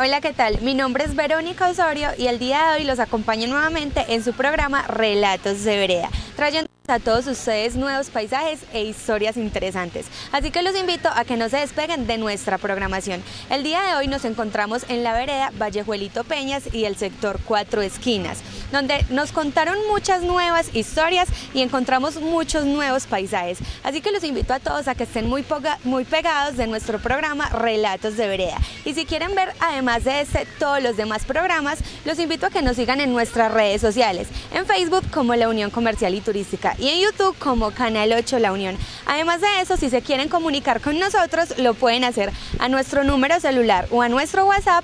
Hola, ¿qué tal? Mi nombre es Verónica Osorio y el día de hoy los acompaño nuevamente en su programa Relatos de Vereda, trayendo a todos ustedes nuevos paisajes e historias interesantes. Así que los invito a que no se despeguen de nuestra programación. El día de hoy nos encontramos en la vereda Vallejuelito Peñas y el sector Cuatro Esquinas, donde nos contaron muchas nuevas historias y encontramos muchos nuevos paisajes. Así que los invito a todos a que estén muy pegados de nuestro programa Relatos de Vereda. Y si quieren ver, además de todos los demás programas, los invito a que nos sigan en nuestras redes sociales, en Facebook como La Unión Comercial y Turística y en YouTube como Canal 8 La Unión. Además de eso, si se quieren comunicar con nosotros, lo pueden hacer a nuestro número celular o a nuestro WhatsApp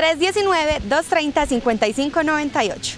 319-230-5598.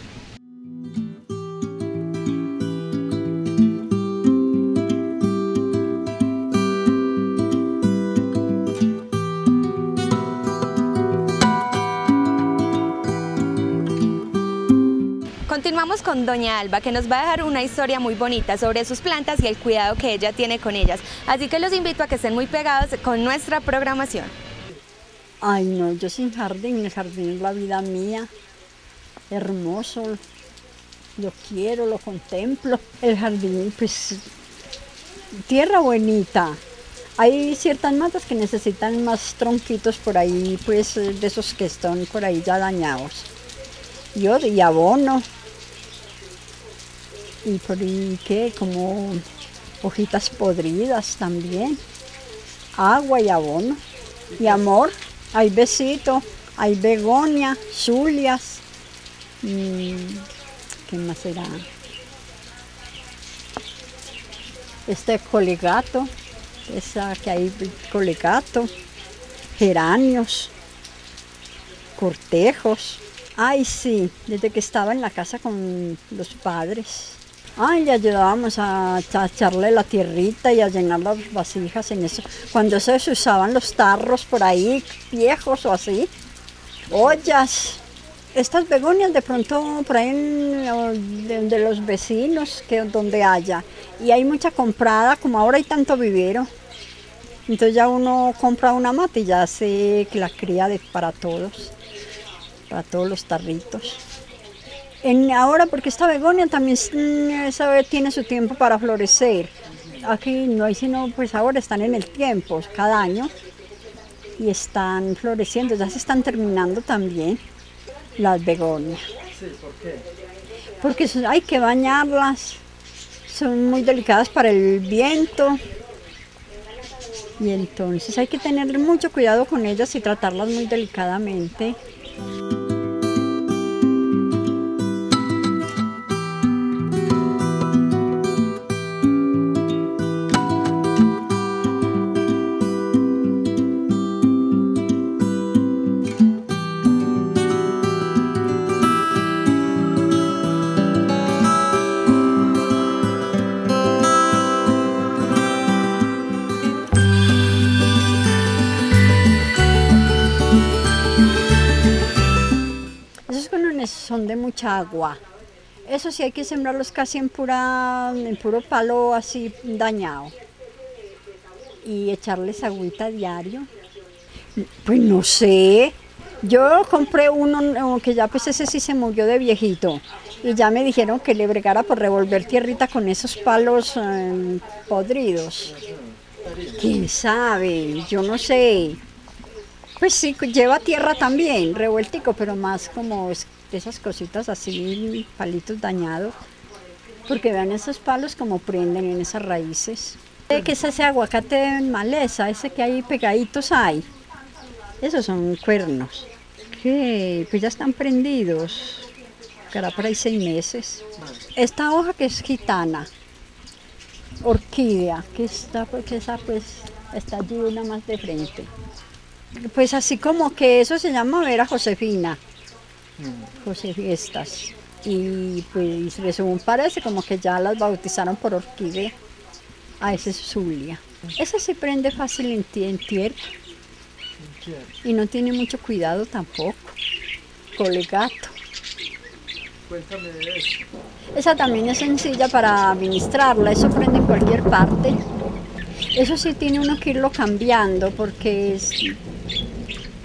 Continuamos con doña Alba, que nos va a dejar una historia muy bonita sobre sus plantas y el cuidado que ella tiene con ellas. Así que los invito a que estén muy pegados con nuestra programación. Ay no, yo sin jardín, el jardín es la vida mía, hermoso, lo quiero, lo contemplo. El jardín, pues, tierra bonita. Hay ciertas matas que necesitan más tronquitos por ahí, pues, de esos que están por ahí ya dañados. Y abono. Y por ahí, ¿qué? Como hojitas podridas también. Agua y abono. Y amor. Hay besito, hay begonia, zulias. ¿Qué más será? Este colegato. Esa que hay colegato. Geranios. Cortejos. Ay, sí, desde que estaba en la casa con los padres. Ay, le ayudábamos a echarle la tierrita y a llenar las vasijas en eso. Cuando se usaban los tarros por ahí, viejos o así, ollas. Estas begonias de pronto por ahí de los vecinos, donde haya. Y hay mucha comprada, como ahora hay tanto vivero. Entonces ya uno compra una mata y ya hace que la cría para todos los tarritos. Ahora, porque esta begonia también tiene su tiempo para florecer. Aquí no hay sino, pues ahora están en el tiempo, cada año, y están floreciendo, ya se están terminando también las begonias. Sí, ¿por qué? Porque hay que bañarlas, son muy delicadas para el viento, y entonces hay que tener mucho cuidado con ellas y tratarlas muy delicadamente. Son de mucha agua. Eso sí hay que sembrarlos casi en puro palo así dañado. Y echarles agüita diario. Pues no sé. Yo compré uno que ya pues ese sí se murió de viejito. Y ya me dijeron que le bregara por revolver tierrita con esos palos podridos. ¿Quién sabe? Yo no sé. Pues sí, lleva tierra también, revueltico, pero más como esas cositas así, palitos dañados. Porque vean esos palos como prenden en esas raíces. ¿Qué es ese aguacate en maleza? Ese que hay pegaditos hay. Esos son cuernos. ¿Qué? Pues ya están prendidos. Quedará por ahí 6 meses. Esta hoja que es gitana, orquídea, que está, porque esa pues está allí una más de frente. Pues así como que eso se llama Vera Josefina, Josefiestas. Y pues según parece como que ya las bautizaron por orquídea. Ah, esa es Zulia. Esa se prende fácil en tierra. Y no tiene mucho cuidado tampoco. Colegato. Cuéntame de eso. Esa también es sencilla para administrarla, eso prende en cualquier parte. Eso sí tiene uno que irlo cambiando porque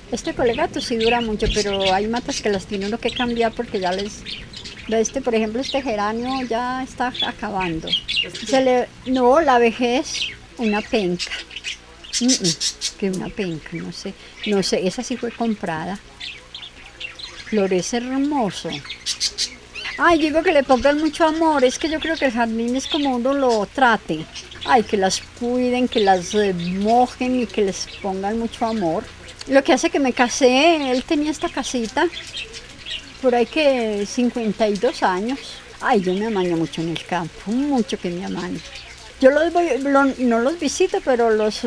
Este colegato sí dura mucho, pero hay matas que las tiene uno que cambiar porque ya les... por ejemplo, este geranio ya está acabando. No, la vejez, una penca. Que una penca, no sé, esa sí fue comprada. Florece hermoso. Ay, digo que le pongan mucho amor, es que yo creo que el jardín es como uno lo trate. Ay, que las cuiden, que las mojen y que les pongan mucho amor. Lo que hace que me casé, él tenía esta casita, por ahí que 52 años. Ay, yo me amaño mucho en el campo, mucho que me amaño. Yo no los visito, pero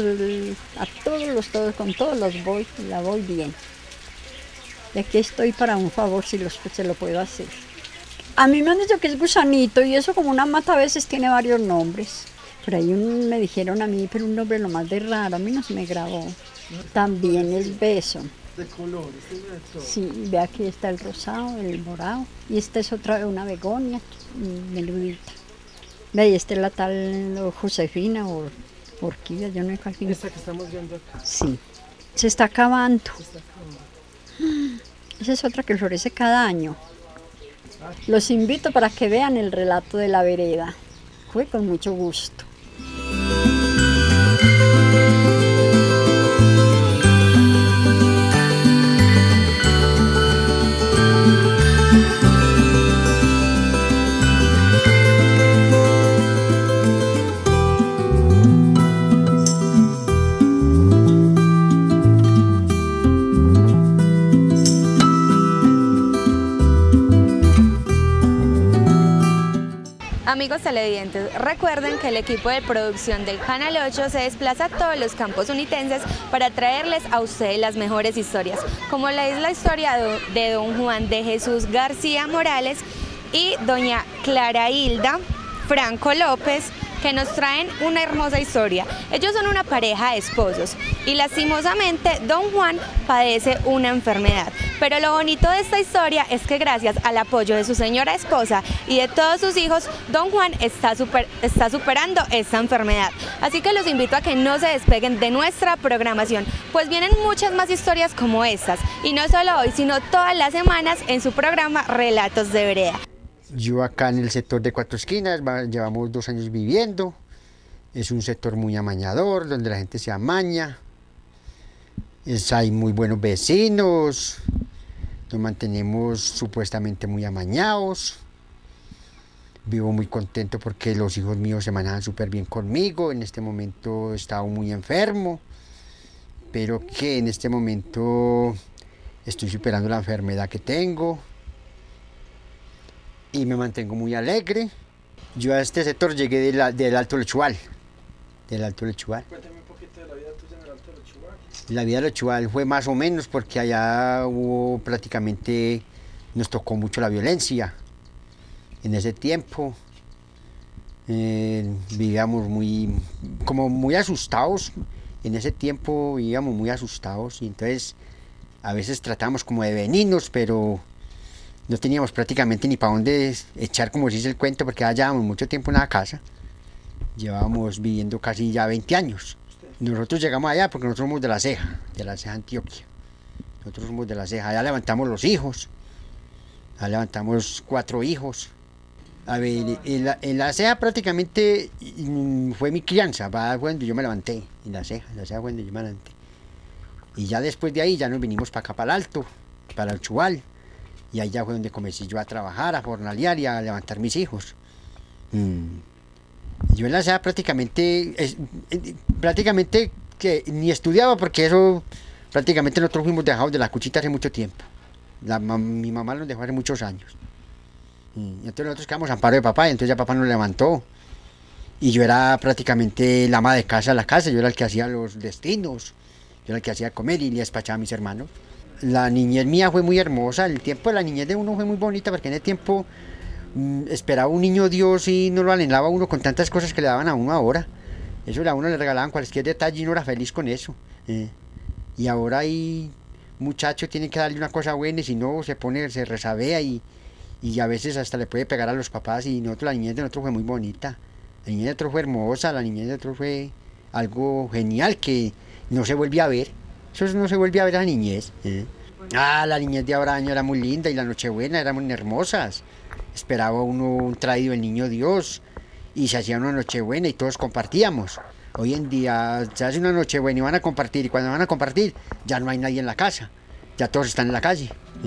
con todos la voy bien. Y aquí estoy para un favor si se lo puedo hacer. A mí me han dicho que es gusanito y eso como una mata a veces tiene varios nombres. Por ahí me dijeron a mí, pero un nombre lo más de raro, a mí no se me grabó. También es beso. De colores, ¿sí? Sí, ve aquí está el rosado, el morado. Y esta es una begonia, meludita. Ve ahí está la tal Josefina o orquídea, yo no sé cuál. Esta que estamos viendo acá. Sí, se está acabando. Se está acabando. Esa es otra que florece cada año. Los invito para que vean el relato de la vereda. Fue con mucho gusto. Amigos televidentes, recuerden que el equipo de producción del Canal 8 se desplaza a todos los campos unitenses para traerles a ustedes las mejores historias, como la es la historia de don Juan de Jesús García Morales y doña Clara Hilda Franco López, que nos traen una hermosa historia. Ellos son una pareja de esposos y lastimosamente don Juan padece una enfermedad. Pero lo bonito de esta historia es que gracias al apoyo de su señora esposa y de todos sus hijos, don Juan está superando esta enfermedad. Así que los invito a que no se despeguen de nuestra programación, pues vienen muchas más historias como estas. Y no solo hoy, sino todas las semanas en su programa Relatos de Vereda. Yo acá en el sector de Cuatro Esquinas, llevamos 2 años viviendo. Es un sector muy amañador, donde la gente se amaña. Hay muy buenos vecinos. Nos mantenemos supuestamente muy amañados. Vivo muy contento porque los hijos míos se manejan súper bien conmigo. En este momento he estado muy enfermo, pero que en este momento estoy superando la enfermedad que tengo. Y me mantengo muy alegre. Yo a este sector llegué del Alto Lechual. Cuéntame un poquito de la vida tuya en el Alto Lechual. La vida de Lechual fue más o menos porque allá nos tocó mucho la violencia. En ese tiempo vivíamos muy asustados. En ese tiempo vivíamos muy asustados y entonces a veces tratamos como de venirnos, pero no teníamos prácticamente ni para dónde echar, como se dice el cuento, porque allá llevábamos mucho tiempo en la casa. Llevábamos viviendo casi ya 20 años. Nosotros llegamos allá porque nosotros somos de La Ceja Antioquia. Nosotros somos de La Ceja, allá levantamos los hijos. Allá levantamos 4 hijos. A ver, en la Ceja prácticamente fue mi crianza, fue cuando yo me levanté, en La Ceja fue cuando yo me levanté. Y ya después de ahí ya nos vinimos para acá, para el Alto, para el Chual. Y ahí ya fue donde comencé yo a trabajar, a jornalear y a levantar mis hijos. Yo en La Ceja prácticamente que ni estudiaba, porque eso prácticamente nosotros fuimos dejados de la cuchita hace mucho tiempo. Mi mamá nos dejó hace muchos años. Y entonces nosotros quedamos a amparo de papá, y entonces ya papá nos levantó. Y yo era prácticamente la ama de casa de la casa, yo era el que hacía los destinos, yo era el que hacía comer y le despachaba a mis hermanos. La niñez mía fue muy hermosa, el tiempo de la niñez de uno fue muy bonita, porque en el tiempo esperaba un niño Dios y no lo anhelaba uno con tantas cosas que le daban a uno ahora. Eso a uno le regalaban cualquier detalle y uno era feliz con eso. Y ahora hay muchachos, tienen que darle una cosa buena y si no se resabea y a veces hasta le puede pegar a los papás. Y la niñez de nosotros fue muy bonita, la niñez de nosotros fue hermosa, la niñez de nosotros fue algo genial que no se vuelve a ver. Eso no se vuelve a ver a la niñez. Ah, la niñez de ahora año era muy linda y la Nochebuena eran muy hermosas. Esperaba uno un traído del niño Dios y se hacía una Nochebuena y todos compartíamos. Hoy en día se hace una Nochebuena y van a compartir, y cuando van a compartir ya no hay nadie en la casa, ya todos están en la calle.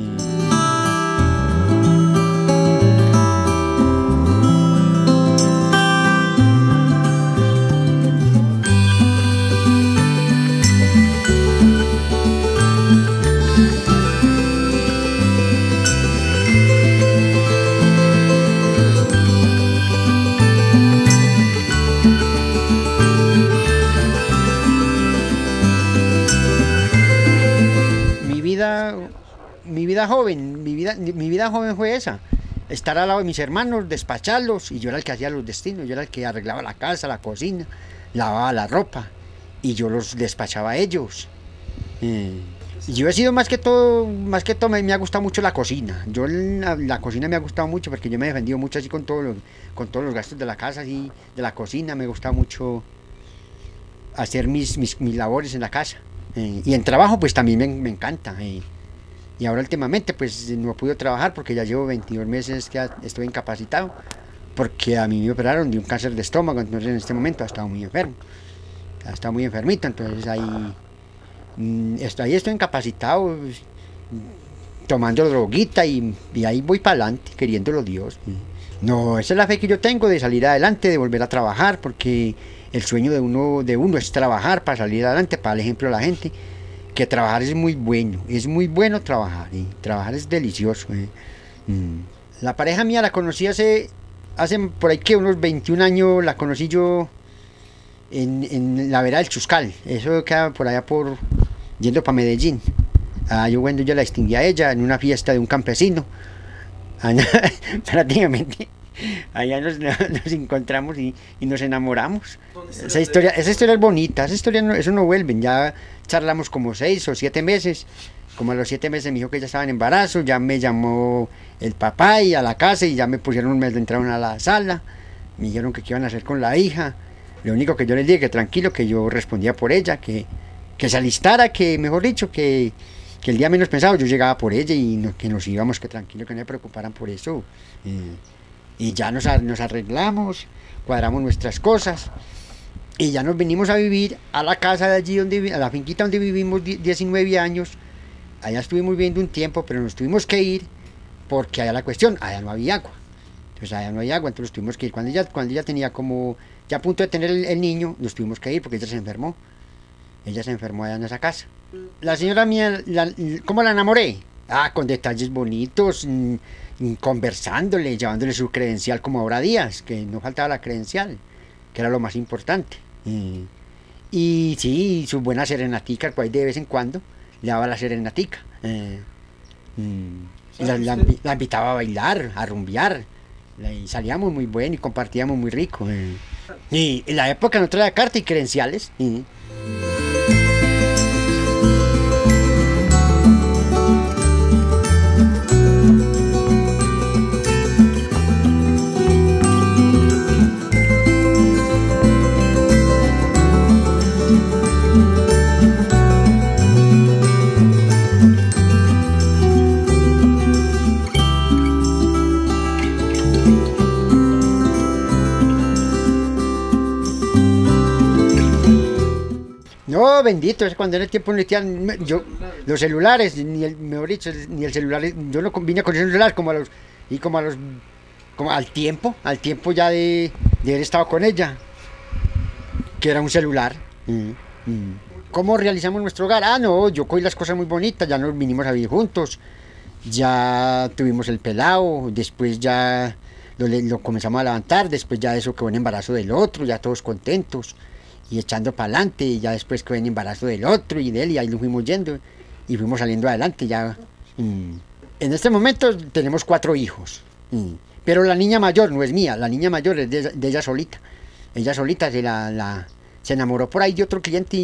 Mi vida joven fue esa, estar al lado de mis hermanos, despacharlos, y yo era el que hacía los destinos, yo era el que arreglaba la casa, la cocina, lavaba la ropa, y yo los despachaba a ellos. Yo he sido más que todo me ha gustado mucho la cocina. La cocina me ha gustado mucho porque yo me he defendido mucho así con todos los gastos de la casa, así, de la cocina. Me gusta mucho hacer mis labores en la casa. Y en trabajo pues también me encanta. Y ahora últimamente pues no he podido trabajar porque ya llevo 22 meses que estoy incapacitado, porque a mí me operaron de un cáncer de estómago, entonces en este momento ha estado muy enfermo, ha estado muy enfermito, entonces ahí estoy incapacitado, tomando droguita y ahí voy para adelante, queriéndolo Dios. No, esa es la fe que yo tengo de salir adelante, de volver a trabajar, porque el sueño de uno es trabajar para salir adelante, para el ejemplo de la gente. Que trabajar es muy bueno trabajar, y trabajar es delicioso. La pareja mía la conocí hace por ahí que unos 21 años, la conocí yo en la vereda del Chuscal, eso queda por allá yendo para Medellín. Yo cuando yo la distinguí a ella en una fiesta de un campesino, prácticamente. Allá nos encontramos y nos enamoramos. Esa historia es bonita, eso no vuelven. Ya charlamos como 6 o 7 meses. Como a los 7 meses me dijo que ya estaba en embarazo, ya me llamó el papá y a la casa y ya me entraron a la sala. Me dijeron que qué iban a hacer con la hija. Lo único que yo les dije que tranquilo, que yo respondía por ella, que se alistara, que mejor dicho, que el día menos pensado yo llegaba por ella y que nos íbamos, que tranquilo, que no se preocuparan por eso. Y ya nos arreglamos, cuadramos nuestras cosas y ya nos venimos a vivir a la casa de allí, a la finquita donde vivimos 19 años. Allá estuvimos viviendo un tiempo, pero nos tuvimos que ir porque allá la cuestión, allá no había agua. Entonces allá no hay agua, entonces tuvimos que ir. Cuando ella tenía ya a punto de tener el niño, nos tuvimos que ir porque ella se enfermó. Ella se enfermó allá en esa casa. La señora mía, ¿cómo la enamoré? Con detalles bonitos, conversándole, llevándole su credencial como ahora días, que no faltaba la credencial, que era lo más importante. Y sí, su buena serenatica, pues de vez en cuando le daba la serenatica. La invitaba a bailar, a rumbear, y salíamos muy bueno y compartíamos muy rico. Y en la época no traía carta y credenciales. No, bendito, es cuando en el tiempo no existían los celulares, mejor dicho, ni el celular, yo no vine con el celular como al tiempo ya de haber estado con ella, que era un celular. ¿Cómo realizamos nuestro hogar? No, yo cogí las cosas muy bonitas, ya nos vinimos a vivir juntos, ya tuvimos el pelado, después ya lo comenzamos a levantar, después ya eso quedó en embarazo del otro, ya todos contentos y echando para adelante, y ya después quedó en embarazo del otro y de él, y ahí nos fuimos yendo y fuimos saliendo adelante ya. En este momento tenemos 4 hijos, pero la niña mayor no es mía, la niña mayor es de ella solita. Ella solita se enamoró por ahí de otro cliente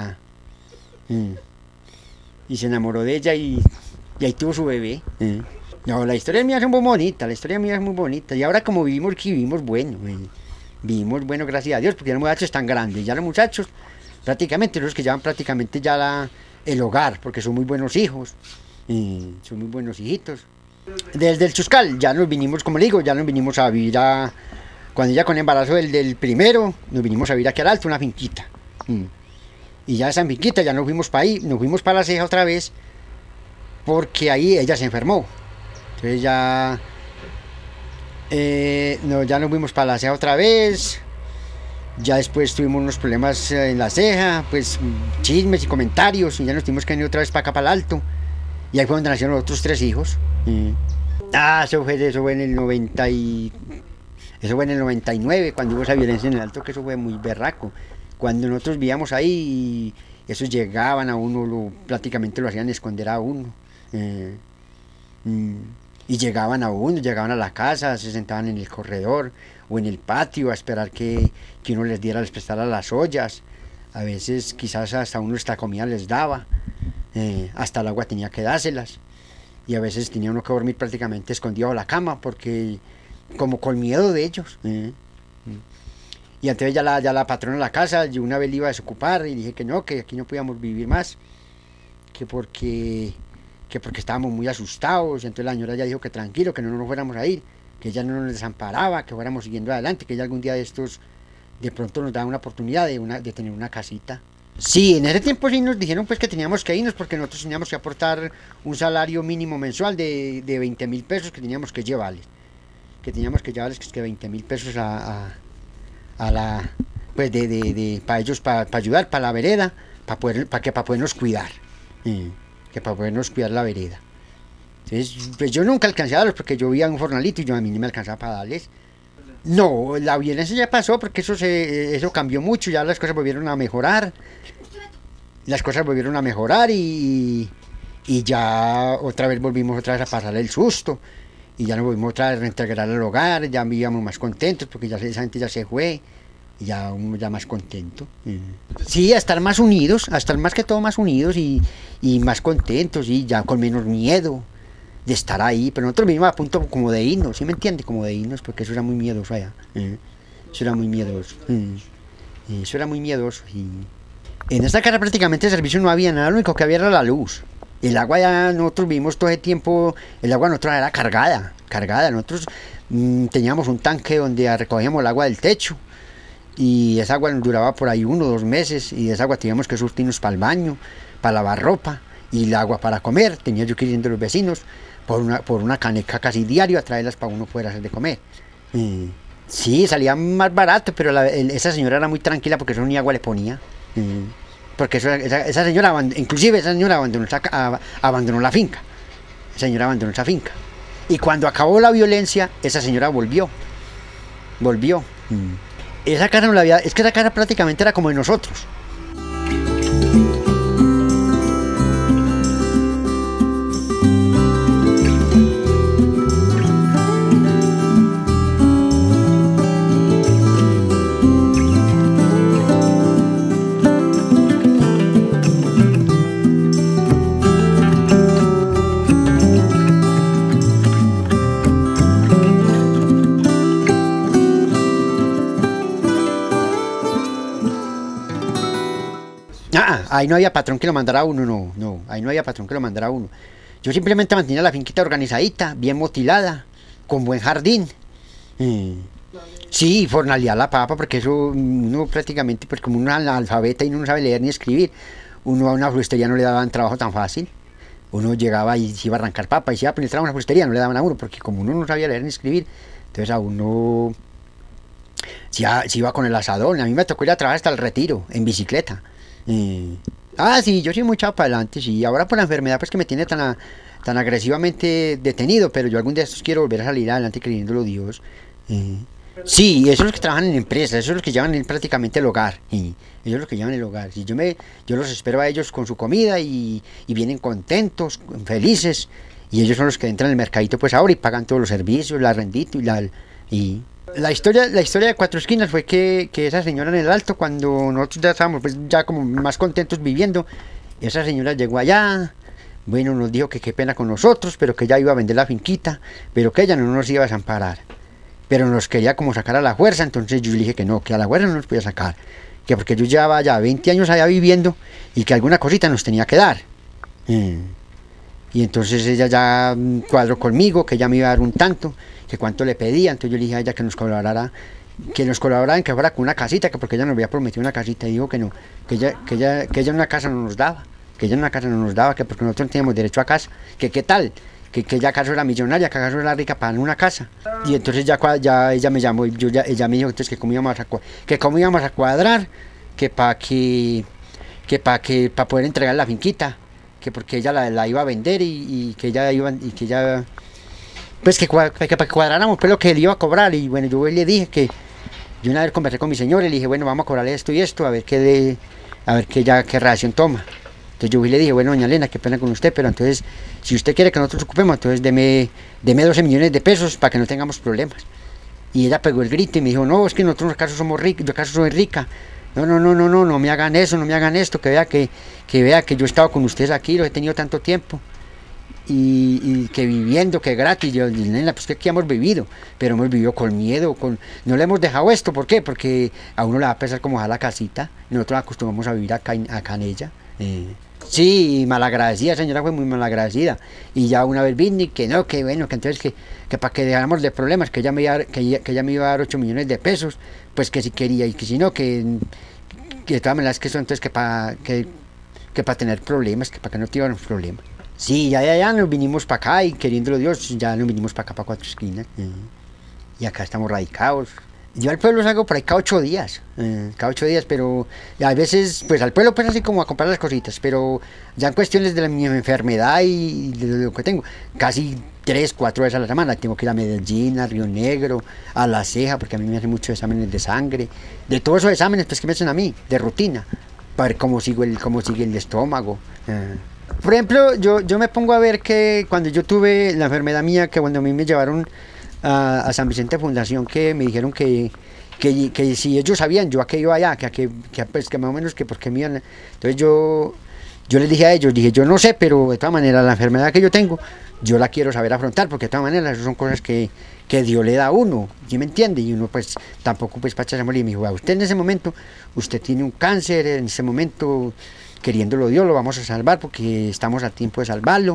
y se enamoró de ella y ahí tuvo su bebé. No, la historia mía es muy bonita, y ahora como vivimos aquí, vivimos bueno, gracias a Dios, porque ya los muchachos están grandes, ya los muchachos prácticamente, los que llevan prácticamente ya el hogar, porque son muy buenos hijos, son muy buenos hijitos. Desde el Chuscal ya nos vinimos, como le digo, ya nos vinimos a vivir cuando ya con el embarazo del primero, nos vinimos a vivir aquí al Alto, una finquita. Y ya esa finquita ya nos fuimos para ahí, nos fuimos para La Ceja otra vez, porque ahí ella se enfermó. Entonces ya, ya nos fuimos para La Ceja otra vez. Ya después tuvimos unos problemas en La Ceja, pues chismes y comentarios, y ya nos tuvimos que venir otra vez para acá, para el Alto. Y ahí fue donde nacieron los otros 3 hijos. Eso fue en el 90 eso fue en el 99, cuando hubo esa violencia en el Alto, que eso fue muy berraco. Cuando nosotros vivíamos ahí, esos llegaban a uno, prácticamente lo hacían esconder a uno. Y llegaban a uno, llegaban a la casa, se sentaban en el corredor o en el patio a esperar que uno les prestara las ollas. A veces quizás hasta uno esta comida les daba, hasta el agua tenía que dárselas. Y a veces tenía uno que dormir prácticamente escondido a la cama, porque como con miedo de ellos. Y entonces ya la patrona de la casa, yo una vez le iba a desocupar y dije que no, que aquí no podíamos vivir más, que porque estábamos muy asustados. Y entonces la señora ya dijo que tranquilo, que no nos fuéramos a ir, que ella no nos desamparaba, que fuéramos siguiendo adelante, que ella algún día de estos de pronto nos daba una oportunidad de tener una casita. Sí, en ese tiempo sí nos dijeron pues que teníamos que irnos, porque nosotros teníamos que aportar un salario mínimo mensual de 20.000 pesos que teníamos que llevarles. Que 20.000 pesos para ellos, para ayudar, para la vereda, para podernos cuidar, que para podernos cuidar la vereda. Entonces, pues yo nunca alcancé a darlos, porque yo vivía en un jornalito y yo a mí no me alcanzaba para darles. No, la violencia ya pasó, porque eso cambió mucho, ya las cosas volvieron a mejorar. Y ya otra vez volvimos a pasar el susto. Y ya nos volvimos otra vez a reintegrar al hogar, ya vivíamos más contentos, porque ya esa gente ya se fue, y ya uno ya más contento. Sí, a estar más unidos, a estar más que todo más unidos y más contentos, y ya con menos miedo de estar ahí. Pero nosotros vivimos a punto como de irnos, ¿sí me entiende? Como de irnos, porque eso era muy miedoso allá. Eso era muy miedoso. Eso era muy miedoso. Y en esta casa prácticamente de servicio no había nada, lo único que había era la luz. El agua ya nosotros vivimos todo el tiempo, el agua nosotros era cargada. Nosotros teníamos un tanque donde recogíamos el agua del techo, y esa agua nos duraba por ahí 1 o 2 meses, y de esa agua teníamos que surtirnos para el baño, para lavar ropa, y el agua para comer. Tenía yo que ir de los vecinos por una caneca casi diario a traerlas para uno poder hacer de comer. Sí, salía más barato, pero esa señora era muy tranquila, porque eso ni agua le ponía. Porque esa señora abandonó la finca. Esa señora abandonó esa finca. Y cuando acabó la violencia, esa señora volvió. Esa casa no la había, es que esa casa prácticamente era como de nosotros. Ahí no había patrón que lo mandara a uno, no, ahí no había patrón que lo mandara a uno. Yo simplemente mantenía la finquita organizadita, bien motilada, con buen jardín. Sí, fornalear la papa, porque eso uno prácticamente, pues como uno es analfabeta y uno no sabe leer ni escribir, uno a una floristería no le daban trabajo tan fácil. Uno llegaba y se iba a arrancar papa y se iba a poner trabajo en una floristería, no le daban a uno, porque como uno no sabía leer ni escribir, entonces a uno se iba con el asadón. A mí me tocó ir a trabajar hasta el Retiro, en bicicleta. Sí, yo soy muy echado para adelante, sí. Ahora por la enfermedad pues que me tiene tan agresivamente detenido, pero yo algún día estos quiero volver a salir adelante, creyéndolo Dios. Sí, esos son los que trabajan en empresas, esos son los que llevan prácticamente el hogar. Ellos son los que llevan el hogar. Sí, yo los espero a ellos con su comida y vienen contentos, felices, y ellos son los que entran en el mercadito pues ahora y pagan todos los servicios, la rendito y la historia de Cuatro Esquinas fue que esa señora en el Alto, cuando nosotros ya estábamos pues ya como más contentos viviendo, esa señora llegó allá, bueno, nos dijo que qué pena con nosotros, pero que ella iba a vender la finquita, pero que ella no nos iba a desamparar, pero nos quería como sacar a la fuerza. Entonces yo le dije que no, que a la fuerza no nos podía sacar, que porque yo llevaba ya 20 años allá viviendo y que alguna cosita nos tenía que dar. Y entonces ella ya cuadró conmigo, que ella me iba a dar un tanto, que cuánto le pedía. Entonces yo le dije a ella que nos colaborara en que fuera con una casita, que porque ella nos había prometido una casita, y dijo que no, que ella en una casa no nos daba, que porque nosotros no teníamos derecho a casa, que qué tal, que ella acaso era millonaria, que acaso era rica para una casa. Y entonces ya ella me llamó, y ella me dijo entonces que cómo íbamos a cuadrar, que para poder entregar la finquita, que porque ella la iba a vender y que ella pues que para que cuadráramos pues lo que él iba a cobrar. Y bueno, yo le dije que yo una vez conversé con mi señor y le dije, bueno, vamos a cobrarle esto y esto, a ver qué reacción toma. Entonces yo le dije, bueno, doña Elena, qué pena con usted, pero entonces si usted quiere que nosotros ocupemos, entonces deme 12 millones de pesos para que no tengamos problemas. Y ella pegó el grito y me dijo, no, es que nosotros acaso somos ricos, yo acaso soy rica. No me hagan eso, no me hagan esto, que vea que yo he estado con ustedes aquí, los he tenido tanto tiempo, y que viviendo, que gratis. Yo, nena, pues que aquí hemos vivido, pero hemos vivido con miedo, no le hemos dejado esto. ¿Por qué? Porque a uno le va a pesar como a la casita, nosotros acostumbramos a vivir acá en ella. Sí, malagradecida, señora, fue muy malagradecida. Y ya una vez vine, que no, que bueno, que entonces que para que dejáramos de problemas, que ella me iba a dar 8 millones de pesos, pues que si quería, y que si no, que de todas maneras que eso entonces que para tener problemas, que para que no tuvieran problemas. Sí, ya nos vinimos para acá, y queriéndolo Dios, ya nos vinimos para acá, para Cuatro Esquinas, y acá estamos radicados. Yo al pueblo salgo por ahí cada 8 días, pero a veces, pues al pueblo pues así como a comprar las cositas, pero ya en cuestiones de mi enfermedad y de lo que tengo, casi 3, 4 veces a la semana tengo que ir a Medellín, a Río Negro, a La Ceja, porque a mí me hacen muchos exámenes de sangre, de todos esos exámenes pues que me hacen a mí, de rutina, para ver cómo sigue el estómago. Por ejemplo, yo me pongo a ver que cuando yo tuve la enfermedad mía, que cuando a mí me llevaron a San Vicente Fundación, que me dijeron que si ellos sabían yo a qué iba allá, que más o menos que porque me iban. Entonces yo les dije a ellos, yo no sé, pero de todas maneras la enfermedad que yo tengo, yo la quiero saber afrontar, porque de todas maneras eso son cosas que Dios le da a uno, ¿sí me entiende? Y uno pues tampoco pues para echarse a morir. Y me dijo, usted en ese momento, usted tiene un cáncer, en ese momento, queriéndolo Dios, lo vamos a salvar, porque estamos a tiempo de salvarlo.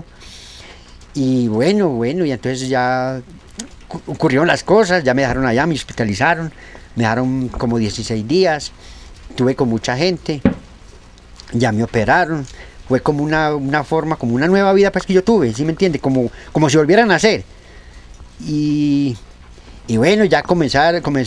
Y bueno, y entonces ya ocurrieron las cosas, ya me dejaron allá, me hospitalizaron, me dejaron como 16 días, tuve con mucha gente, ya me operaron, fue como una forma, como una nueva vida pues que yo tuve, ¿sí me entiende? Como si volviera a nacer. Y bueno, ya comenzó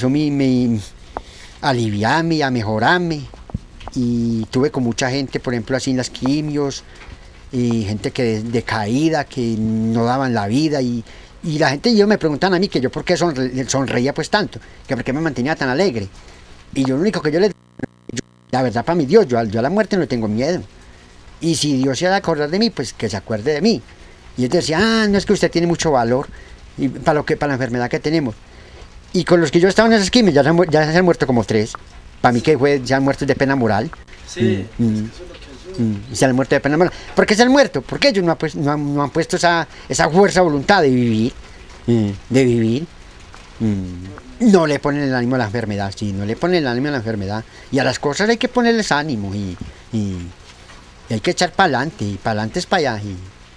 a aliviarme, a mejorarme, y tuve con mucha gente, por ejemplo, así en las quimios, y gente que decaída, que no daban la vida, y la gente y yo me preguntan a mí que yo por qué sonreía pues tanto, que por qué me mantenía tan alegre. Y yo lo único que yo les digo, la verdad para mi Dios, yo a la muerte no tengo miedo. Y si Dios se ha de acordar de mí, pues que se acuerde de mí. Y ellos decían, no es que usted tiene mucho valor y para la enfermedad que tenemos. Y con los que yo estaba en esas quimios ya se han muerto como 3. Para mí que ya han muerto de pena moral. Sí, se han muerto de pena moral. ¿Por qué se han muerto? Porque ellos no han puesto esa fuerza de voluntad de vivir. No le ponen el ánimo a la enfermedad, sí, no le ponen el ánimo a la enfermedad. Y a las cosas hay que ponerles ánimo y hay que echar para adelante, y para adelante es para allá.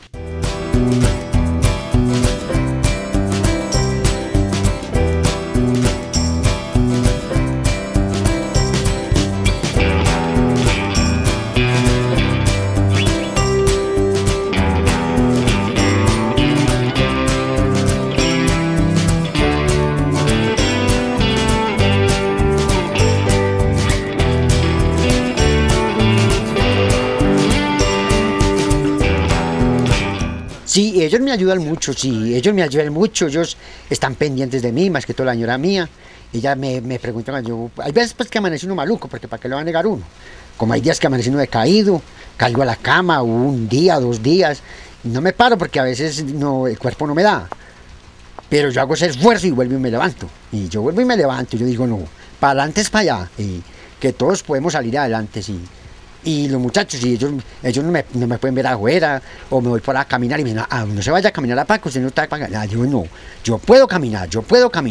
Sí, ellos me ayudan mucho, ellos están pendientes de mí, más que todo la señora mía. Ella me pregunta, hay veces pues que amanece uno maluco, porque ¿para qué lo va a negar uno? Como hay días que amanece uno decaído, caigo a la cama 1 día, 2 días, no me paro porque a veces el cuerpo no me da. Pero yo hago ese esfuerzo y vuelvo y me levanto. Y yo vuelvo y me levanto, y yo digo, no, para adelante es para allá, y que todos podemos salir adelante, sí. Y los muchachos, y ellos no me pueden ver afuera, o me voy por ahí a caminar y me dicen, no se vaya a caminar a Paco, usted no está para acá. Yo no, yo puedo caminar.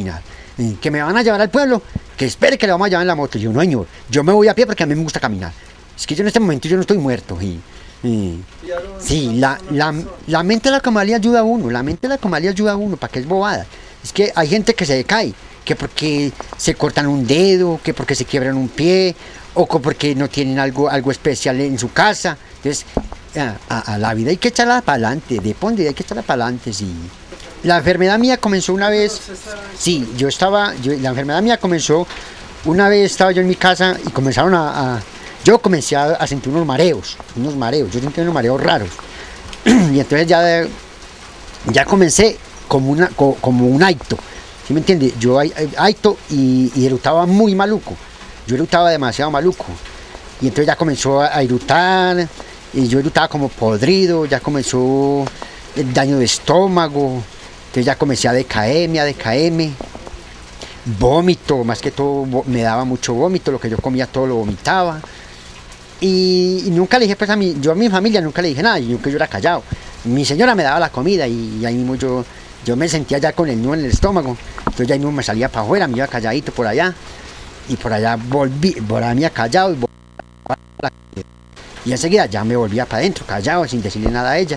que me van a llevar al pueblo, que espere que le vamos a llevar en la moto. Y yo, no señor, yo me voy a pie porque a mí me gusta caminar. Es que yo en este momento yo no estoy muerto. Sí, la mente de la comadre ayuda a uno, la mente de la comadre ayuda a uno, ¿para qué es bobada? Es que hay gente que se decae, que porque se cortan un dedo, que porque se quiebran un pie, o porque no tienen algo especial en su casa. Entonces, a la vida hay que echarla para adelante, hay que echarla para adelante, sí. La enfermedad mía comenzó una vez, sí, la enfermedad mía comenzó una vez, estaba yo en mi casa y comenzaron yo comencé a sentir unos mareos, yo sentí unos mareos raros. Y entonces ya comencé como un aito, ¿sí me entiende? Yo aito y eructaba muy maluco, yo eructaba demasiado maluco. Y entonces ya comenzó a eructar, y yo eructaba como podrido, ya comenzó el daño de estómago, entonces ya comencé a decaerme, vómito, más que todo me daba mucho vómito, lo que yo comía todo lo vomitaba. Y nunca le dije, pues a mi familia nunca le dije nada, yo era callado. Mi señora me daba la comida y ahí mismo yo me sentía ya con el nudo en el estómago, entonces ya ahí mismo me salía para afuera, me iba calladito por allá, y por allá volvía callado y enseguida ya me volvía para adentro, callado, sin decirle nada a ella.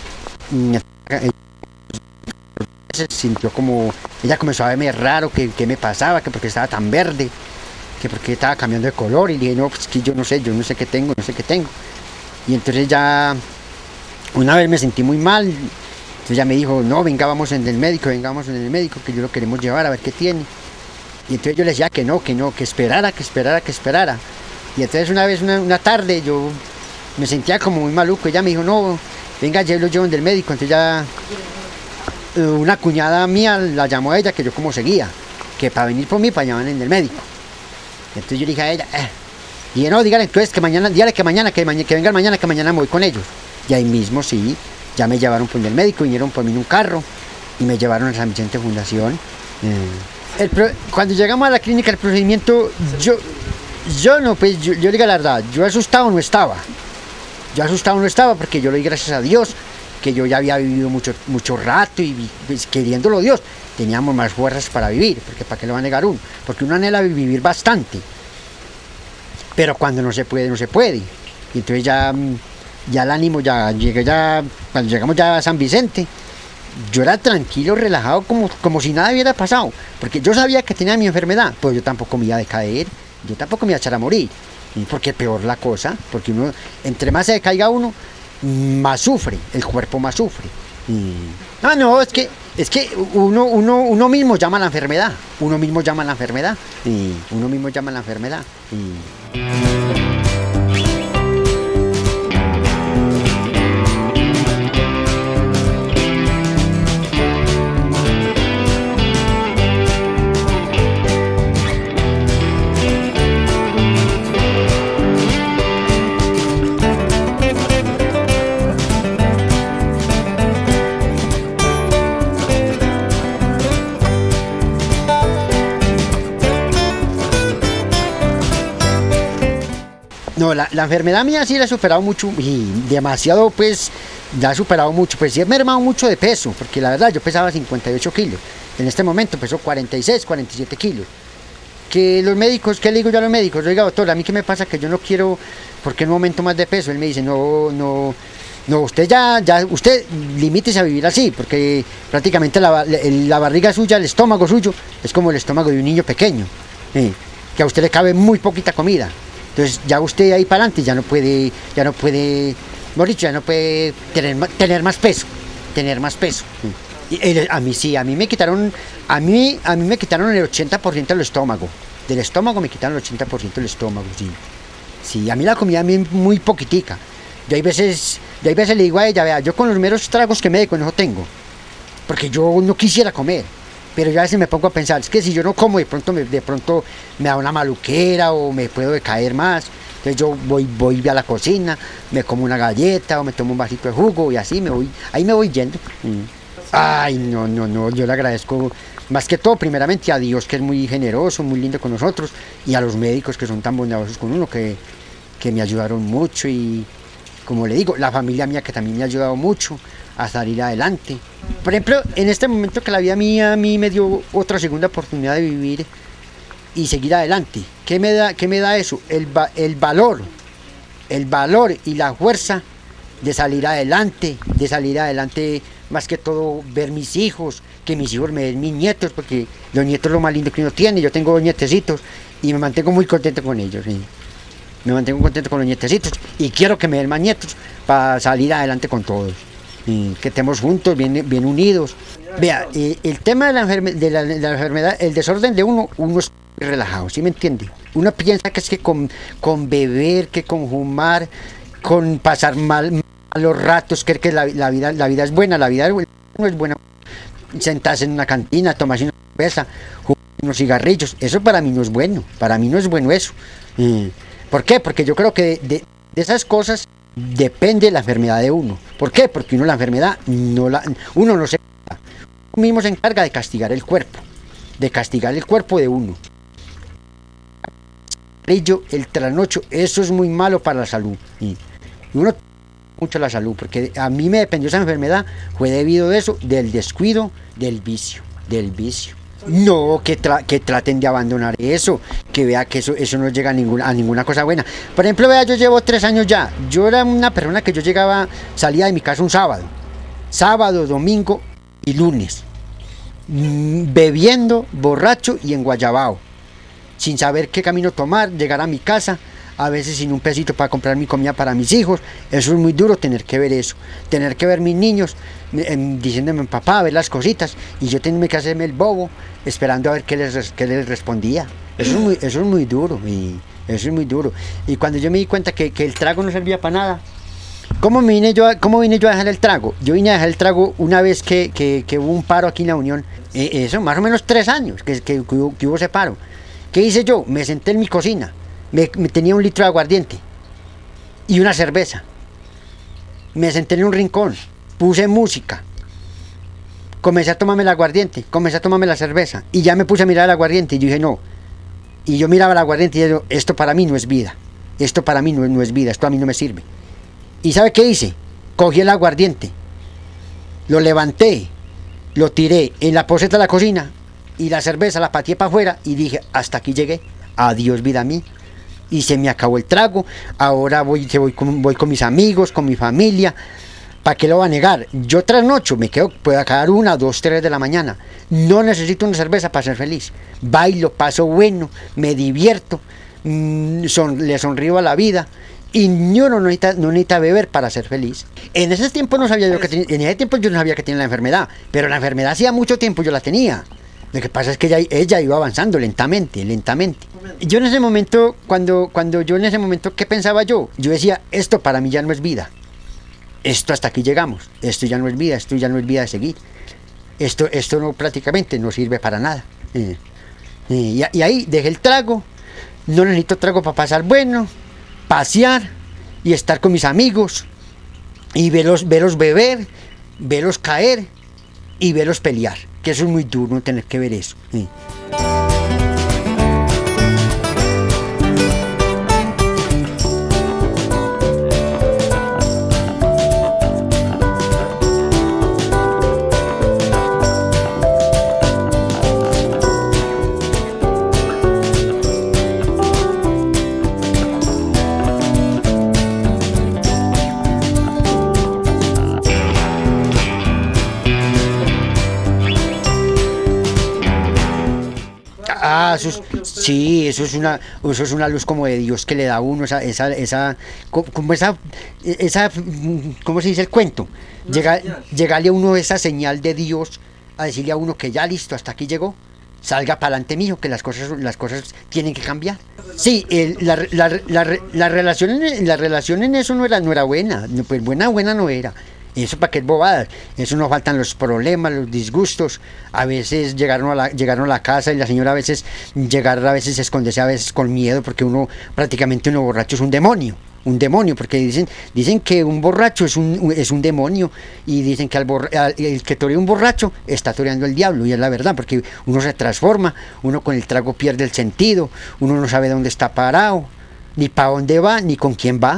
Se sintió como, ella comenzó a verme raro, que me pasaba, que porque estaba tan verde, que porque estaba cambiando de color, y dije, no, pues que yo no sé qué tengo, y entonces ya una vez me sentí muy mal, entonces ya me dijo, no, vengamos en el médico, que yo lo queremos llevar a ver qué tiene, y entonces yo le decía que no, que esperara, y entonces una vez, una tarde, yo me sentía como muy maluco, ella me dijo, no, venga, yo lo llevo en el médico, entonces ya una cuñada mía la llamó a ella, que yo como seguía, que para venir por mí, para llevar en el médico. Entonces yo le dije a ella, dije, no, dígale entonces que mañana, que venga mañana, que mañana me voy con ellos. Y ahí mismo sí, ya me llevaron por el médico, vinieron por mí en un carro y me llevaron a San Vicente Fundación. Cuando llegamos a la clínica, el procedimiento, yo no, pues yo digo la verdad, yo asustado no estaba porque yo le di gracias a Dios, que yo ya había vivido mucho rato y pues, queriéndolo Dios, teníamos más fuerzas para vivir, porque ¿para qué lo va a negar uno? Porque uno anhela vivir bastante, pero cuando no se puede, no se puede. Y entonces ya el ánimo, cuando llegamos ya a San Vicente, yo era tranquilo, relajado, como si nada hubiera pasado, porque yo sabía que tenía mi enfermedad, pues yo tampoco me iba a decaer, yo tampoco me iba a echar a morir, porque peor la cosa, porque uno, entre más se decaiga uno, más sufre, el cuerpo más sufre. No, es que uno mismo llama a la enfermedad, No, la enfermedad mía sí la he superado mucho y demasiado, pues, la he superado mucho, pues sí he mermado mucho de peso, porque la verdad yo pesaba 58 kilos, en este momento peso 46, 47 kilos. Que los médicos, ¿qué le digo yo a los médicos? Oiga, doctor, a mí qué me pasa, que yo no quiero, porque en un momento más de peso. Él me dice, no, usted limítese a vivir así, porque prácticamente la barriga suya, el estómago suyo, es como el estómago de un niño pequeño, que a usted le cabe muy poquita comida. Entonces ya usted ahí para adelante ya no puede, mejor dicho, ya no puede tener más peso. Y a mí me quitaron el 80% del estómago. Del estómago me quitaron el 80% del estómago, sí. Sí, a mí la comida muy poquitica. Yo hay veces le digo a ella, vea, yo con los meros tragos que me dé, con eso tengo. Porque yo no quisiera comer. Pero yo a veces me pongo a pensar, es que si yo no como, de pronto me da una maluquera o me puedo decaer más. Entonces yo voy a la cocina, me como una galleta o me tomo un vasito de jugo y así ahí me voy yendo. Ay, no, yo le agradezco más que todo primeramente a Dios, que es muy generoso, muy lindo con nosotros, y a los médicos que son tan bondadosos con uno, que me ayudaron mucho y como le digo, la familia mía que también me ha ayudado mucho a salir adelante. Por ejemplo, en este momento que la vida mía a mí me dio otra segunda oportunidad de vivir y seguir adelante. ¿Qué me da eso? El valor y la fuerza de salir adelante, más que todo ver mis hijos, que mis hijos me den mis nietos, porque los nietos es lo más lindo que uno tiene. Yo tengo 2 nietecitos y me mantengo muy contento con ellos. ¿Sí? Me mantengo contento con los nietecitos y quiero que me den más nietos para salir adelante con todos. Y que estemos juntos, bien unidos. Vea, el tema de la enfermedad, el desorden de uno es relajado, ¿sí me entiende? Uno piensa que es que con beber, que con fumar, con pasar mal los ratos, creer que la vida es buena, la vida no es buena. Sentarse en una cantina, tomarse una cerveza, fumar unos cigarrillos, eso para mí no es bueno, eso. ¿Por qué? Porque yo creo que de esas cosas depende la enfermedad de uno. ¿Por qué? Porque la enfermedad uno no se encarga. Uno mismo se encarga de castigar el cuerpo de uno. El trasnocho, eso es muy malo para la salud. Y uno mucho la salud, porque a mí me dependió esa enfermedad, fue debido a eso, del descuido, del vicio. No, que traten de abandonar eso, que vea que eso no llega a ninguna cosa buena. Por ejemplo, vea, yo llevo 3 años ya. Yo era una persona que salía de mi casa un sábado, domingo y lunes, bebiendo, borracho y enguayabao, sin saber qué camino tomar, llegar a mi casa, a veces sin un pesito para comprar mi comida para mis hijos. Eso es muy duro, tener que ver eso, tener que ver mis niños diciéndome papá, ver las cositas, y yo tengo que hacerme el bobo esperando a ver qué les respondía. Eso es muy duro, y cuando yo me di cuenta que el trago no servía para nada, ¿cómo vine yo a dejar el trago? Yo vine a dejar el trago una vez que hubo un paro aquí en la Unión, eso más o menos 3 años que hubo ese paro. ¿Qué hice yo? Me senté en mi cocina, me tenía 1 litro de aguardiente y una cerveza, me senté en un rincón, puse música, comencé a tomarme el aguardiente, comencé a tomarme la cerveza y ya me puse a mirar el aguardiente y yo dije no, y yo miraba el aguardiente y yo, esto para mí no es vida, esto para mí no es vida, esto a mí no me sirve. ¿Y sabe qué hice? Cogí el aguardiente, lo levanté, lo tiré en la poceta de la cocina y la cerveza la pateé para afuera y dije, hasta aquí llegué, adiós vida mía. Y se me acabó el trago, ahora voy con mis amigos, con mi familia. ¿Para qué lo va a negar? Yo trasnocho, puedo acabar 1, 2, 3 de la mañana. No necesito una cerveza para ser feliz. Bailo, paso bueno, me divierto, le sonrío a la vida. Y yo no necesita beber para ser feliz. En ese tiempo yo no sabía que tenía la enfermedad, pero la enfermedad hacía mucho tiempo yo la tenía. Lo que pasa es que ella iba avanzando lentamente. Yo en ese momento, ¿qué pensaba yo? Yo decía, esto para mí ya no es vida. Esto hasta aquí llegamos. Esto ya no es vida, de seguir. Esto no, prácticamente no sirve para nada. Y ahí dejé el trago. No necesito trago para pasar bueno, pasear y estar con mis amigos y verlos beber, verlos caer y verlos pelear, que eso es muy duro, no tener que ver eso. Eso es una luz como de Dios que le da a uno ¿cómo se dice el cuento? Llegarle a uno esa señal de Dios a decirle a uno que ya listo, hasta aquí llegó, salga para adelante mijo, que las cosas tienen que cambiar. Sí, la relación en eso no era buena, pues buena no era. Eso para qué es bobadas, eso nos faltan los problemas, los disgustos. A veces llegaron a la casa y la señora a veces esconderse a veces con miedo, porque prácticamente uno borracho es un demonio, porque dicen que un borracho es un demonio, y dicen que el que torea un borracho está toreando el diablo, y es la verdad, porque uno se transforma, uno con el trago pierde el sentido, uno no sabe dónde está parado, ni para dónde va, ni con quién va.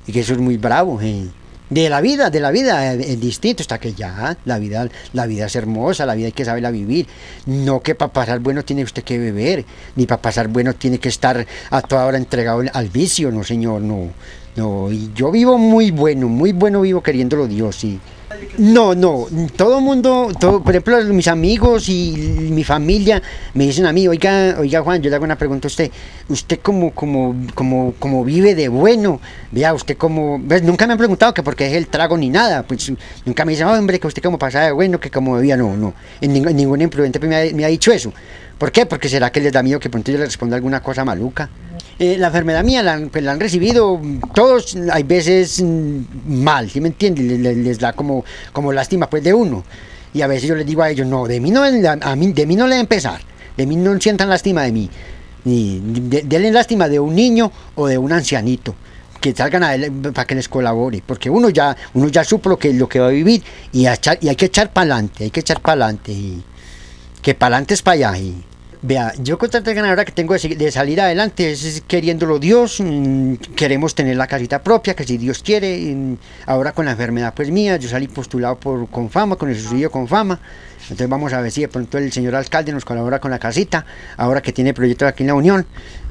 y que eso es muy bravo. De la vida es distinto, está que ya, la vida es hermosa, la vida hay que saberla vivir, no que para pasar bueno tiene usted que beber, ni para pasar bueno tiene que estar a toda hora entregado al vicio, no señor, no, y yo vivo muy bueno vivo queriéndolo Dios, sí. No, todo el mundo, por ejemplo, mis amigos y mi familia me dicen a mí, oiga Juan, yo le hago una pregunta a usted como vive de bueno, vea, usted como, pues, nunca me han preguntado que por qué es el trago ni nada, pues nunca me dicen, hombre, que usted como pasa de bueno, que como bebía, no, ningún imprudente me ha dicho eso. ¿Por qué? Porque será que les da miedo que pronto yo les responda alguna cosa maluca. La enfermedad mía la han recibido todos, hay veces mal, ¿sí me entiendes? Les da como lástima pues de uno. Y a veces yo les digo a ellos, no, de mí no le debe empezar, de mí no sientan lástima de mí, ni denle lástima de un niño o de un ancianito, que salgan a él para que les colabore, porque uno ya supo lo que va a vivir y hay que echar para adelante, y que para adelante es para allá. Vea, yo con tanta ganadora que tengo de salir adelante es queriéndolo Dios, queremos tener la casita propia, que si Dios quiere, ahora con la enfermedad pues mía, yo salí postulado por Confama, con el subsidio Confama, entonces vamos a ver si de pronto el señor alcalde nos colabora con la casita, ahora que tiene proyectos aquí en la Unión,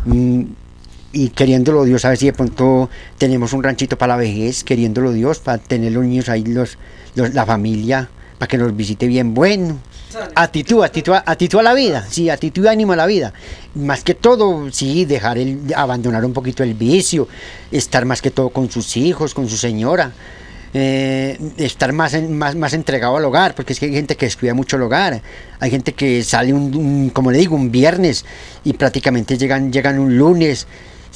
y queriéndolo Dios, a ver si de pronto tenemos un ranchito para la vejez, queriéndolo Dios, para tener los niños ahí, la familia, para que nos visite bien bueno. Actitud a la vida, sí, actitud y ánimo a la vida. Más que todo, sí, abandonar un poquito el vicio, estar más que todo con sus hijos, con su señora, estar más entregado al hogar, porque es que hay gente que descuida mucho el hogar, hay gente que sale como le digo, un viernes y prácticamente llegan un lunes,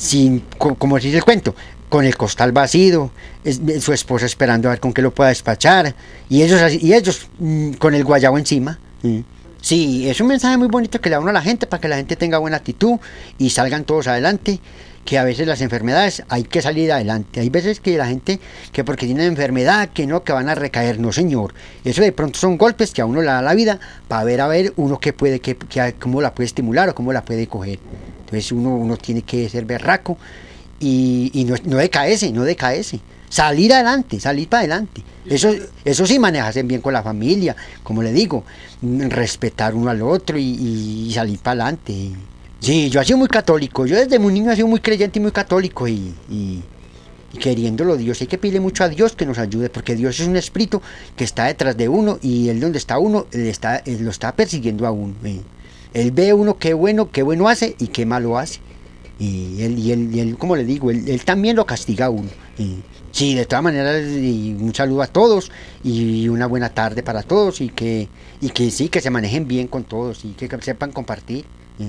como dice el cuento, con el costal vacío, su esposa esperando a ver con qué lo pueda despachar, y ellos con el guayabo encima. Sí, es un mensaje muy bonito que le da uno a la gente para que la gente tenga buena actitud y salgan todos adelante, que a veces las enfermedades hay que salir adelante, hay veces que la gente que porque tiene enfermedad que van a recaer, no señor, eso de pronto son golpes que a uno le da la vida para ver uno que puede, cómo la puede estimular o cómo la puede coger, entonces uno tiene que ser berraco y no decaerse, salir adelante, salir para adelante. Eso sí, manejarse bien con la familia, como le digo, respetar uno al otro y salir para adelante. Sí, yo he sido muy católico, yo desde muy niño he sido muy creyente y muy católico y queriéndolo Dios, hay que pedirle mucho a Dios que nos ayude, porque Dios es un espíritu que está detrás de uno y él donde está uno, él lo está persiguiendo a uno. Él ve uno qué bueno hace y qué malo hace. Y él como le digo, él también lo castiga a uno. Sí, de todas maneras, un saludo a todos y una buena tarde para todos y que sí, que se manejen bien con todos y que sepan compartir.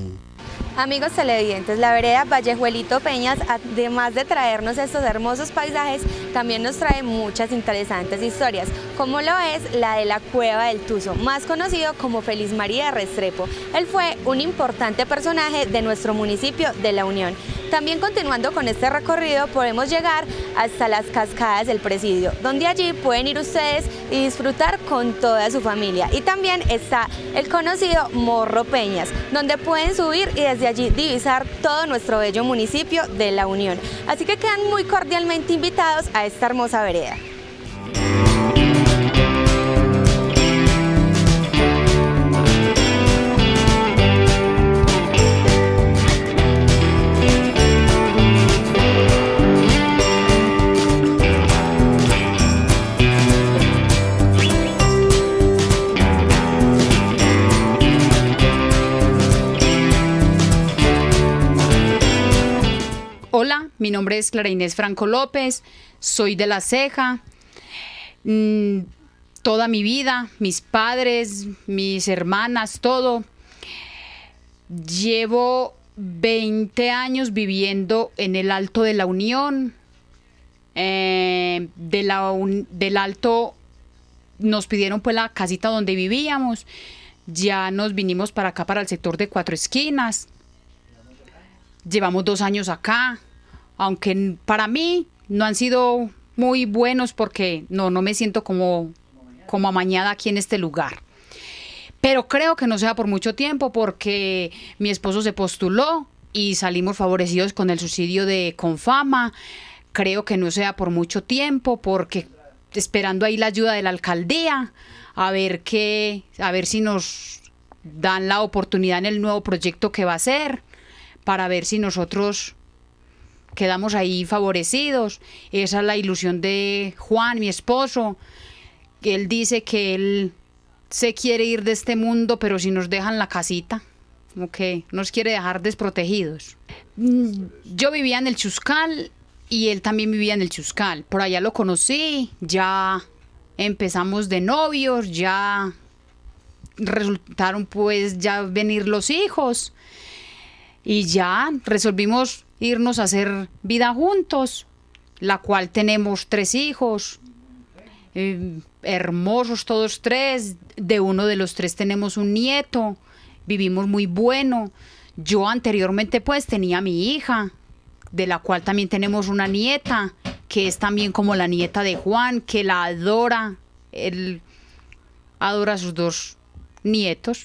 Amigos televidentes, la vereda Vallejuelito Peñas, además de traernos estos hermosos paisajes, también nos trae muchas interesantes historias, como lo es la de la Cueva del Tuzo, más conocido como Feliz María de Restrepo. Él fue un importante personaje de nuestro municipio de La Unión. También continuando con este recorrido podemos llegar hasta las cascadas del Presidio, donde allí pueden ir ustedes y disfrutar con toda su familia. Y también está el conocido Morro Peñas, donde pueden subir y desde allí divisar todo nuestro bello municipio de La Unión. Así que quedan muy cordialmente invitados a esta hermosa vereda. Hola, mi nombre es Clara Inés Franco López, soy de La Ceja. Toda mi vida, mis padres, mis hermanas, todo. Llevo 20 años viviendo en el Alto de La Unión. Del Alto nos pidieron pues la casita donde vivíamos. Ya nos vinimos para acá, para el sector de Cuatro Esquinas. Llevamos 2 años acá, aunque para mí no han sido muy buenos porque no me siento como amañada aquí en este lugar. Pero creo que no sea por mucho tiempo porque mi esposo se postuló y salimos favorecidos con el subsidio de Confama, creo que no sea por mucho tiempo, porque esperando ahí la ayuda de la alcaldía, a ver si nos dan la oportunidad en el nuevo proyecto que va a ser, para ver si nosotros quedamos ahí favorecidos. Esa es la ilusión de Juan, mi esposo. Él dice que él se quiere ir de este mundo, pero si nos dejan la casita, como que nos quiere dejar desprotegidos. Yo vivía en el Chuscal y él también vivía en el Chuscal. Por allá lo conocí, ya empezamos de novios, ya resultaron pues ya venir los hijos y ya resolvimos irnos a hacer vida juntos, la cual tenemos 3 hijos, hermosos todos 3, de uno de los 3 tenemos un nieto, vivimos muy bueno. Yo anteriormente pues tenía mi hija, de la cual también tenemos una nieta, que es también como la nieta de Juan, que la adora, él adora a sus 2 nietos.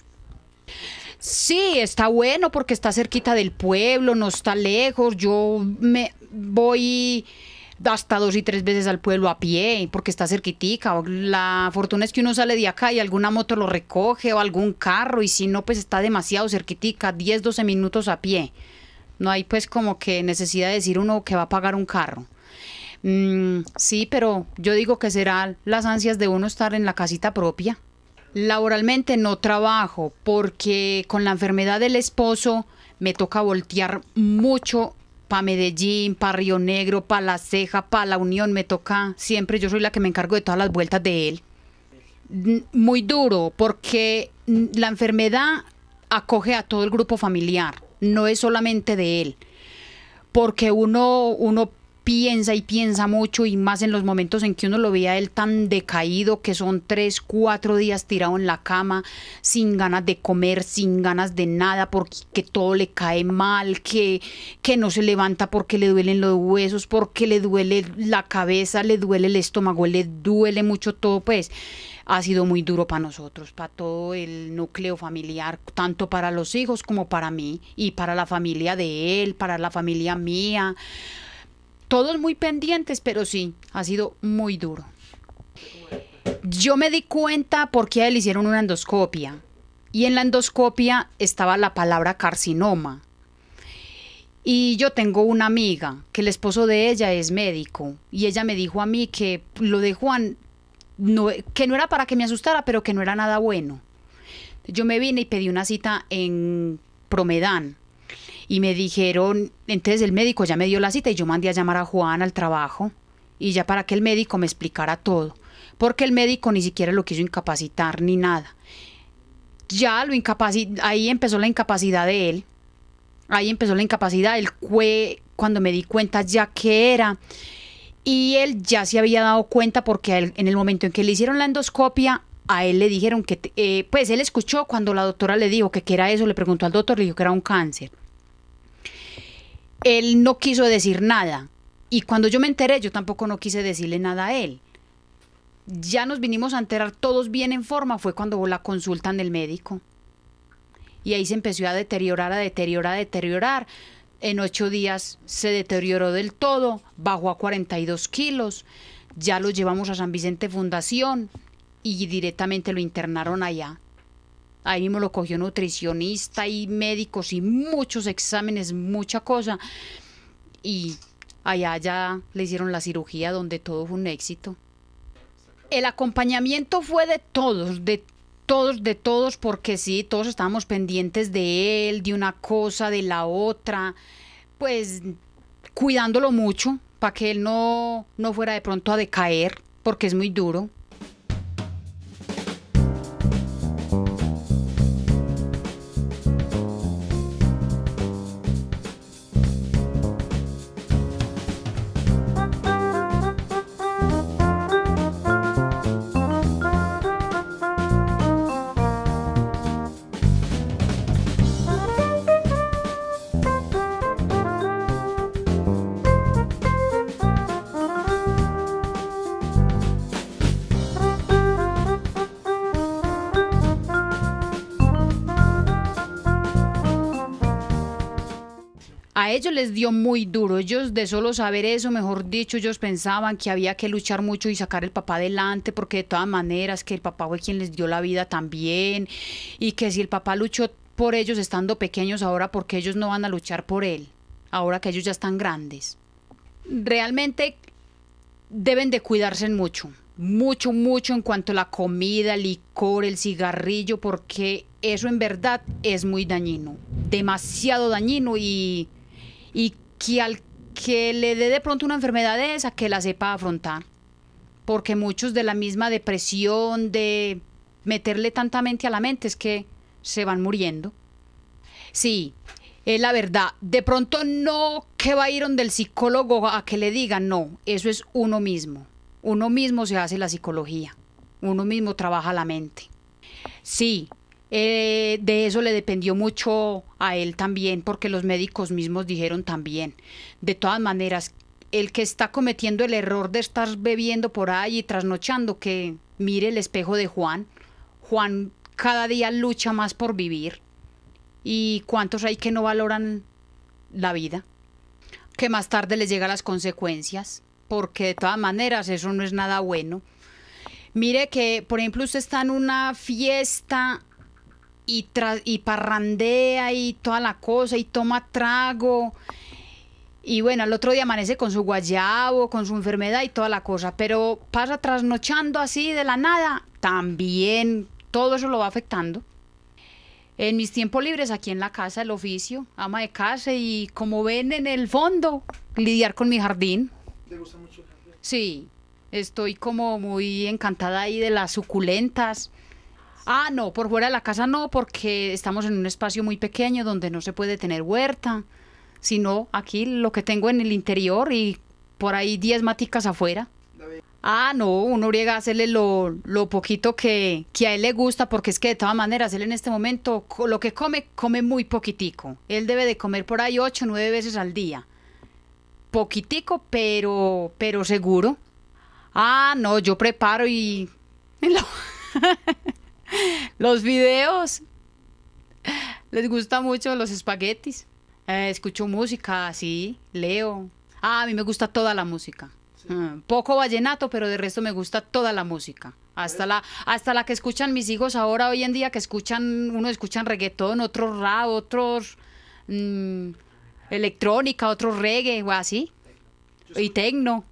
Sí, está bueno porque está cerquita del pueblo, no está lejos. Yo me voy hasta 2 y 3 veces al pueblo a pie porque está cerquitica. La fortuna es que uno sale de acá y alguna moto lo recoge o algún carro, y si no, pues está demasiado cerquitica, 10, 12 minutos a pie. No hay pues como que necesidad de decir uno que va a pagar un carro. Sí, pero yo digo que serán las ansias de uno estar en la casita propia. Laboralmente no trabajo porque con la enfermedad del esposo me toca voltear mucho para Medellín, para Río Negro, para La Ceja, para La Unión. Me toca siempre, yo soy la que me encargo de todas las vueltas de él. Muy duro porque la enfermedad acoge a todo el grupo familiar, no es solamente de él, porque uno piensa y piensa mucho, y más en los momentos en que uno lo ve a él tan decaído, que son 3, 4 días tirado en la cama, sin ganas de comer, sin ganas de nada, porque todo le cae mal, que no se levanta porque le duelen los huesos, porque le duele la cabeza, le duele el estómago, le duele mucho todo. Pues ha sido muy duro para nosotros, para todo el núcleo familiar, tanto para los hijos como para mí, y para la familia de él, para la familia mía. Todos muy pendientes, pero sí, ha sido muy duro. Yo me di cuenta porque a él hicieron una endoscopia, y en la endoscopia estaba la palabra carcinoma. Y yo tengo una amiga que el esposo de ella es médico, y ella me dijo a mí que lo de Juan, que no era para que me asustara, pero que no era nada bueno. Yo me vine y pedí una cita en Promedán. Y me dijeron, entonces el médico ya me dio la cita y yo mandé a llamar a Juan al trabajo, y ya para que el médico me explicara todo, porque el médico ni siquiera lo quiso incapacitar ni nada. Ya ahí empezó la incapacidad de él, cuando me di cuenta ya que era, y él ya se había dado cuenta porque en el momento en que le hicieron la endoscopia, a él le dijeron que, pues él escuchó cuando la doctora le dijo que qué era eso, le preguntó al doctor, le dijo que era un cáncer. Él no quiso decir nada, y cuando yo me enteré, yo tampoco no quise decirle nada a él. Ya nos vinimos a enterar todos bien en forma, fue cuando hubo la consulta del médico. Y ahí se empezó a deteriorar, En 8 días se deterioró del todo, bajó a 42 kilos. Ya lo llevamos a San Vicente Fundación y directamente lo internaron allá. Ahí mismo lo cogió nutricionista y médicos y muchos exámenes, mucha cosa. Y allá ya le hicieron la cirugía, donde todo fue un éxito. El acompañamiento fue de todos, porque sí, todos estábamos pendientes de él, de una cosa, de la otra, pues cuidándolo mucho para que él no fuera de pronto a decaer, porque es muy duro. ellos les dio muy duro. Ellos de solo saber eso, mejor dicho, ellos pensaban que había que luchar mucho y sacar el papá adelante, porque de todas maneras que el papá fue quien les dio la vida también, y que si el papá luchó por ellos estando pequeños, ahora porque ellos no van a luchar por él, ahora que ellos ya están grandes. Realmente deben de cuidarse mucho, mucho, mucho en cuanto a la comida, el licor, el cigarrillo, porque eso en verdad es muy dañino, demasiado dañino, y que al que le dé de pronto una enfermedad de esa, que la sepa afrontar, porque muchos de la misma depresión, de meterle tanta mente a la mente, es que se van muriendo. Sí, es la verdad. De pronto no que va a ir donde el psicólogo a que le digan, no, eso es uno mismo. Uno mismo se hace la psicología, uno mismo trabaja la mente. Sí, de eso le dependió mucho a él también, porque los médicos mismos dijeron también. De todas maneras, el que está cometiendo el error de estar bebiendo por ahí y trasnochando, que mire el espejo de Juan. Juan cada día lucha más por vivir. ¿Y cuántos hay que no valoran la vida? Que más tarde les llegan las consecuencias, porque de todas maneras eso no es nada bueno. Mire que, por ejemplo, usted está en una fiesta y parrandea y toda la cosa y toma trago, y bueno, al otro día amanece con su guayabo, con su enfermedad y toda la cosa, pero pasa trasnochando así de la nada, también todo eso lo va afectando. En mis tiempos libres, aquí en la casa, el oficio, ama de casa, y como ven en el fondo, lidiar con mi jardín. ¿Te gusta mucho el jardín? Sí, estoy como muy encantada ahí de las suculentas. Ah, no, por fuera de la casa no, porque estamos en un espacio muy pequeño donde no se puede tener huerta, sino aquí lo que tengo en el interior y por ahí 10 maticas afuera. Ah, no, uno llega a hacerle lo poquito que a él le gusta, porque es que de todas maneras él en este momento lo que come muy poquitico. Él debe de comer por ahí 8 o 9 veces al día. Poquitico, pero seguro. Ah, no, yo preparo y... Los videos. Les gusta mucho los espaguetis. Escucho música, sí, leo. Ah, a mí me gusta toda la música. Poco vallenato, pero de resto me gusta toda la música. Hasta la que escuchan mis hijos ahora, hoy en día, que unos escuchan reggaetón, otros rap, otros electrónica, otros reggae, o así. Y tecno.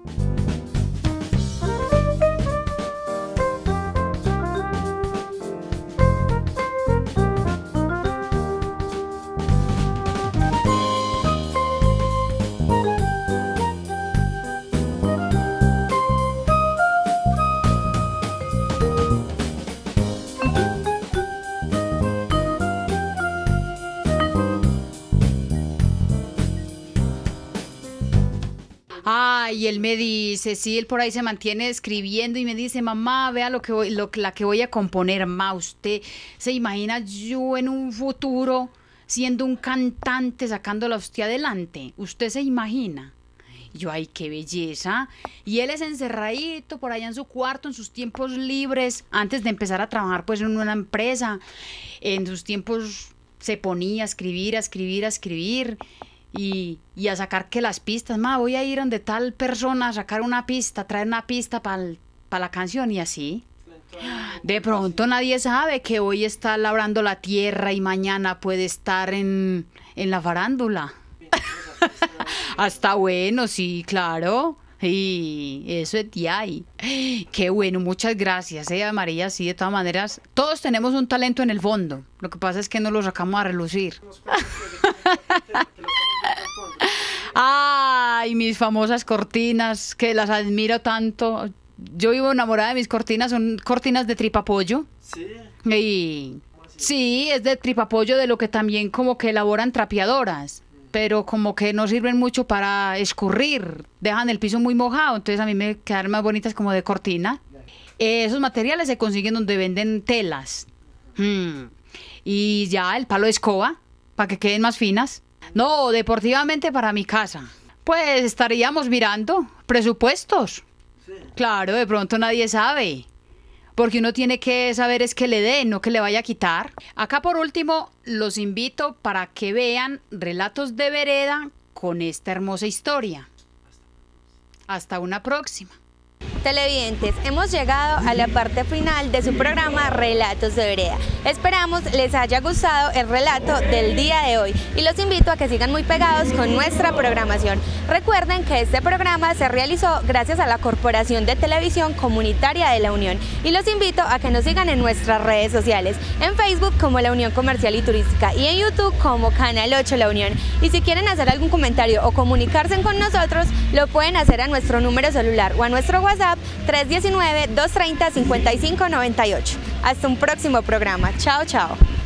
Y él me dice, sí, él por ahí se mantiene escribiendo y me dice, mamá, vea la que voy a componer. Ma, usted se imagina yo en un futuro siendo un cantante sacándola a usted adelante. ¿Usted se imagina? Y yo, ay, qué belleza. Y él es encerradito por allá en su cuarto, en sus tiempos libres, antes de empezar a trabajar pues en una empresa. En sus tiempos se ponía a escribir, a escribir, a escribir. Y a sacar que las pistas, voy a ir donde tal persona a sacar una pista, traer una pista para la canción, y así. De pronto nadie sabe que hoy está labrando la tierra y mañana puede estar en la farándula. Hasta bueno, sí, claro. Y eso es de ahí. Qué bueno, muchas gracias, María. Sí, de todas maneras, todos tenemos un talento en el fondo. Lo que pasa es que no lo sacamos a relucir. Ay, mis famosas cortinas, que las admiro tanto. Yo vivo enamorada de mis cortinas, son cortinas de tripapollo. Sí. Y sí, es de tripapollo, de lo que también como que elaboran trapeadoras, pero como que no sirven mucho para escurrir, dejan el piso muy mojado, entonces a mí me quedan más bonitas como de cortina. Esos materiales se consiguen donde venden telas. Y ya el palo de escoba, para que queden más finas. No, deportivamente para mi casa. Pues estaríamos mirando presupuestos. Sí. Claro, de pronto nadie sabe. porque uno tiene que saber es que le dé, no que le vaya a quitar. Acá por último, los invito para que vean Relatos de Vereda con esta hermosa historia. Hasta una próxima. Televidentes, hemos llegado a la parte final de su programa Relatos de Vereda. Esperamos les haya gustado el relato del día de hoy y los invito a que sigan muy pegados con nuestra programación. Recuerden que este programa se realizó gracias a la Corporación de Televisión Comunitaria de la Unión y los invito a que nos sigan en nuestras redes sociales, en Facebook como La Unión Comercial y Turística y en YouTube como Canal 8 La Unión. Y si quieren hacer algún comentario o comunicarse con nosotros, lo pueden hacer a nuestro número celular o a nuestro WhatsApp 319-230-5598. Hasta un próximo programa. Chao, chao.